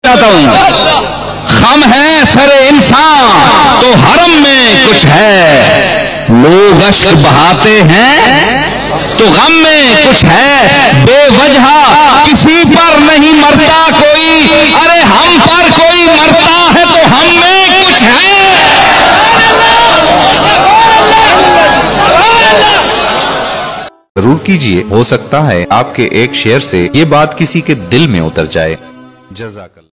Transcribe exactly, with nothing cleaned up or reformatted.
चाहता हूं। खम है सरे इंसान तो हरम में कुछ है, लोग अश्क बहाते हैं तो गम में कुछ है। बेवजह किसी पर नहीं मरता कोई, अरे हम पर कोई मरता है तो हम में कुछ है। जरूर कीजिए, हो सकता है आपके एक शेयर से ये बात किसी के दिल में उतर जाए। जज़ाकल्लाह।